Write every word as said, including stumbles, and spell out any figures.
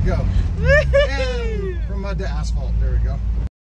go. And from mud to asphalt. There we go.